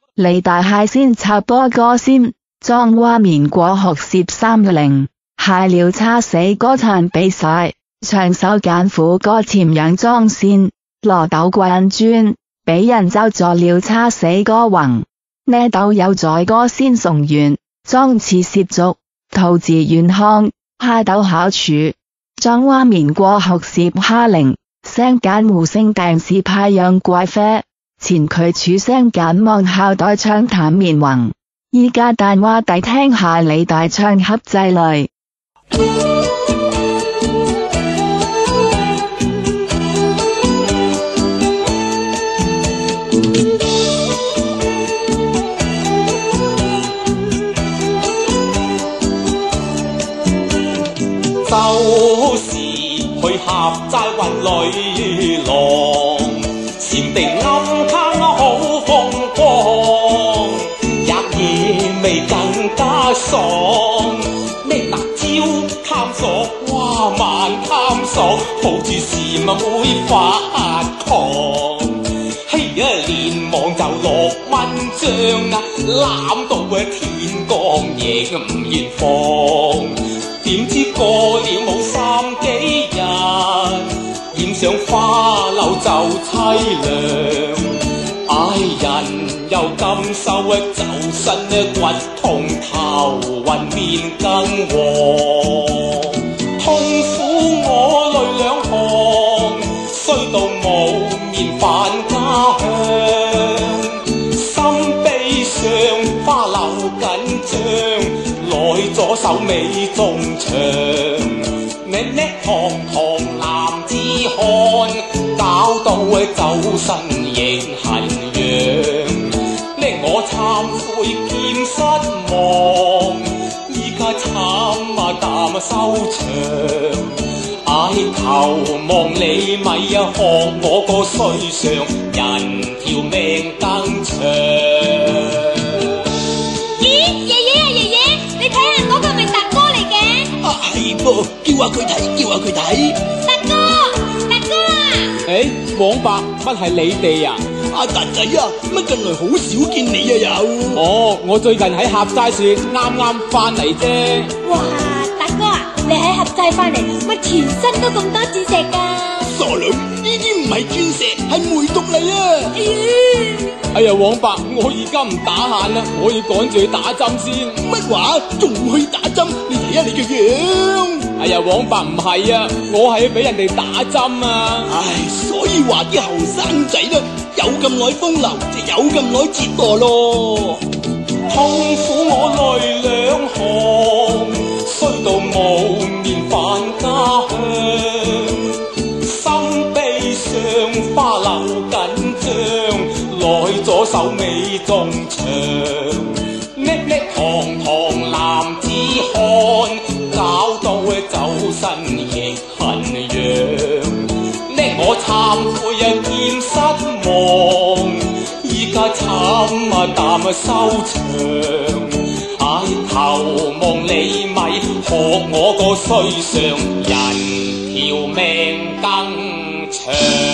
理大蟹先插播歌先，裝畫面過學攝30，蟹料叉死歌壇比賽，唱首簡苦歌潛養裝先，羅豆棍磚，俾人就咗料叉死歌宏，呢豆有在歌先送完，裝詞涉足，吐字元腔，蟹豆考處，裝畫面過學攝50，聲簡胡聲訂是派樣怪啡。前佢處聲簡望校代唱淡面宏，依家但話弟聽下理大唱合制類。 就是去合齋揾女郎，禪定暗坑好風光，日夜味更加爽。咩辣椒貪索，哇慢貪索，好似禪會發狂。嘿呀，連望就6蚊張啊，攬到天光亦唔願放。點知過了冇3幾日，染上花柳就凄涼。唉，人又感受走身骨痛，頭暈面更黃。痛苦我淚兩行，衰到冇面返家鄉。心悲傷，花柳緊張。來左手尾中場，叻叻堂堂男子漢，搞到周身亦痕癢。令我懺悔兼失望，依家慘淡收場。唉，求望你咪學我個衰相，人條命更長。 係噃，叫下佢睇，叫下佢睇。 達哥啊！ 黃伯，乜係你哋啊？ 阿達仔啊，乜近來好少見你啊又？ 哦，我最近喺合齋樹啱啱翻嚟啫。 哇，達哥啊，你喺合齋翻嚟，乜全身都咁多鑽石㗎？ 傻女，呢啲唔係鑽石，係梅毒嚟啊！ 哎呀，黃伯，我而家唔打閒啦，我要趕住去打針先。 乜話？仲去打針？你睇下你嘅樣。 哎呀，黃伯唔係啊，我係要俾人哋打針啊。 唉，所以話啲後生仔啦，有咁耐風流，就有咁耐折墮咯。 痛苦我淚兩行，衰到冇面返家鄉。心悲傷，花柳緊張。來左手尾中場，叻叻堂堂男子漢，搞到周身亦痕癢。叻我懺悔兼失望，依家慘淡收場。唉，求望你咪學我個衰相，人條命更長。